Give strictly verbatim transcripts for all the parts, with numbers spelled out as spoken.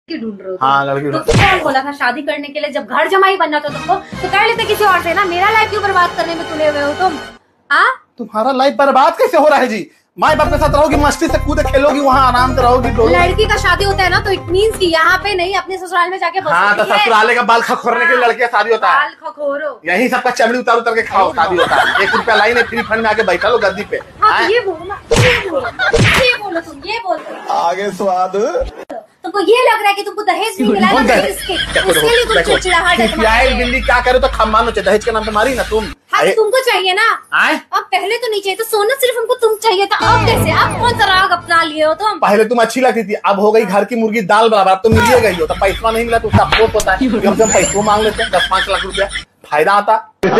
की ढूंढ रहे हो? हाँ लड़की तो कौन बोला था शादी करने के लिए? जब घर जमाई बनना था तुमको तो कर लेते किसी और से ना। मेरा लाइफ क्यों बर्बाद करने में तुले हुए हो तुम? हाँ तुम्हारा लाइफ बर्बाद कैसे हो रहा है जी? माँ बाप के साथ रहोगी, मस्ती से कूदे खेलोगी, वहाँ आराम से रहोगी। लड़की का शादी होता है ना तो इट मींस कि यहाँ पे नहीं अपने ससुराल में जाके हाँ तो ससुराले का बाल खखोरने के लिए लड़के का शादी होता है। बाल खखोरो यही सबका चमड़ी उतार उतार के खाओ शादी होता है। एक रुपया लाई नहीं, फ्री फंड में आके बैठा लो गद्दी पे। हाँ तो ये बोलो ना, ये बोलो ये बोलो तुम ये बोलो आगे स्वाद। तुमको ये लग रहा है कि तुमको दहेज नहीं मिला ना इसके उसके लिए तुम चिड़चिड़ाहट है। बिल्ली क्या करे तो खम्मा नो चाहिए, दहेज के नाम पे मारी ना तुम। हाँ तुमको चाहिए ना। अब पहले तो नहीं चाहिए तो सोना सिर्फ हमको तुम चाहिए था। अब कैसे? अब कौन सा राग अपना लिए हो तुम? पहले तुम अच्छी लगती थी, अब हो गई घर की मुर्गी दाल बराबर। अब तुम मिलिए गई हो तो पैसा नहीं मिला तो उसका अफसोस होता है। हम जब पैसा मांग लेते हैं दस पाँच लाख रुपया, फायदा आता।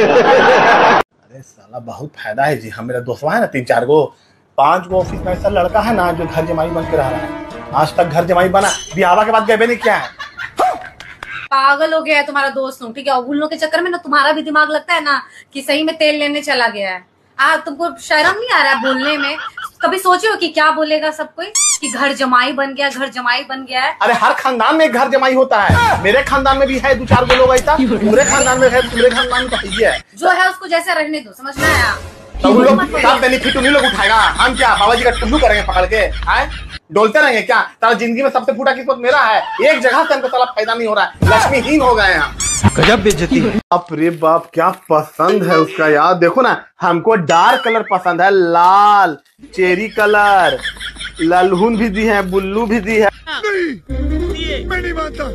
अरे साला बहुत फायदा है जी। हम मेरा दोस्तवा है ना तीन चार गो, पांच गो ऑफिस में ऐसा लड़का है ना जो घर जमाई बन के रह रहा है। आज तक घर जमाई बना, ब्याह के बाद गए नहीं क्या है। पागल हो गया है तुम्हारा दोस्त तुम, ठीक है? उन लोगों के चक्कर में ना तुम्हारा भी दिमाग लगता है ना कि सही में तेल लेने चला गया है। आ तुमको शर्म नहीं आ रहा है बोलने में? कभी सोचे हो कि क्या बोलेगा सब कोई कि घर जमाई बन गया, घर जमाई बन गया है? अरे हर खानदान में एक घर जमाई होता है। मेरे खानदान में भी है दो चार लोग ऐसा, पूरे खानदान में है, पूरे खानदान में तो है। जो है उसको जैसे रहने दो, समझ में आया? तो उन लोग सब बेनिफिट उन्हीं लोग उठाएगा। हम क्या बाबा जी का टुल्लू करेंगे पकड़ के? आए डोलते रहेंगे क्या? तारा जिंदगी में सबसे फूटा किस्मत मेरा है। एक जगह से हमको साला फायदा नहीं हो रहा है, लक्ष्मीहीन हो गए हैं। गजब बेइज्जती है। बाप रे बाप क्या पसंद है उसका यार। देखो ना हमको डार्क कलर पसंद है, लाल चेरी कलर। ललहुन भी दी है, बुल्लू भी दी है। नहीं, मैं नहीं मानता।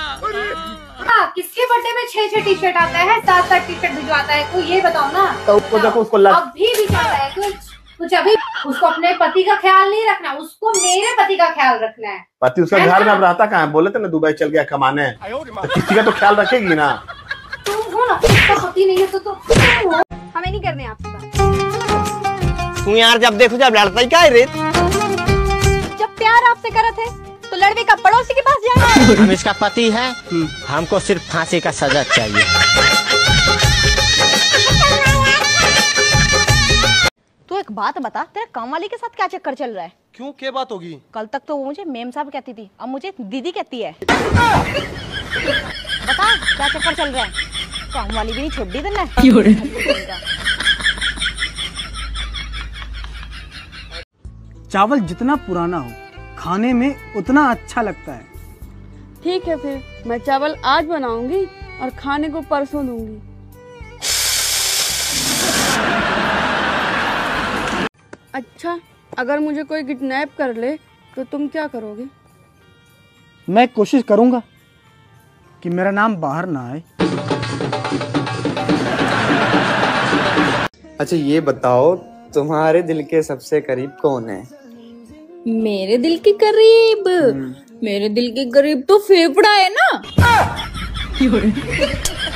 हाँ, किसके बर्थडे में छह छह टी शर्ट आता है, सात सात टी शर्ट भिजवाता है? कोई ये बताओ ना। तो उसको देखो उसको लग... अब भी भिजवाता है कुछ कुछ। अभी उसको अपने पति का ख्याल नहीं रखना, उसको मेरे पति का ख्याल रखना है। पति उसका घर में अब रहता कहाँ है? बोले थे ना दुबई चल गया कमाने, तो किसी का तो ख्याल रखेगी ना। तुम हो ना, उसका पति नहीं है तो तुम हो। हमें नहीं करने आपकी बात। तू यार जब देखो जब लड़ता ही क्या है रे? जब प्यार आपसे करे थे तो लड़के का पड़ोसी के पास जाए। हम इसका पति है, हमको सिर्फ फांसी का सजा चाहिए। तू एक बात बता, तेरे काम वाली के साथ क्या चक्कर चल रहा है? क्यों क्या बात होगी? कल तक तो वो मुझे मेम साहब कहती थी, अब मुझे दीदी कहती है। बता क्या चक्कर चल रहा है? काम वाली भी नहीं छोड़ दी तुमने। चावल जितना पुराना हो खाने में उतना अच्छा लगता है। ठीक है फिर मैं चावल आज बनाऊंगी और खाने को परसों दूंगी। अच्छा अगर मुझे कोई किडनैप कर ले तो तुम क्या करोगे? मैं कोशिश करूंगा कि मेरा नाम बाहर ना आए। अच्छा ये बताओ तुम्हारे दिल के सबसे करीब कौन है? मेरे दिल के करीब? मेरे दिल के करीब तो फेफड़ा है ना।